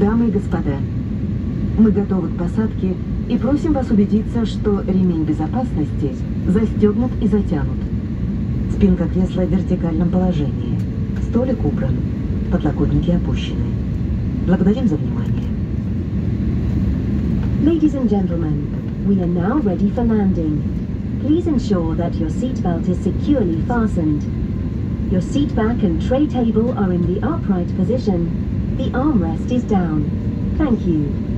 Дамы и господа, мы готовы к посадке и просим вас убедиться, что ремень безопасности застегнут и затянут. Спинка кресла в вертикальном положении. Столик убран. Подлокотники опущены. Благодарим за внимание. Ladies and gentlemen, we are now ready for landing. Please ensure that your seatbelt is securely fastened. Your seat back and tray table are in the upright position. The armrest is down. Thank you.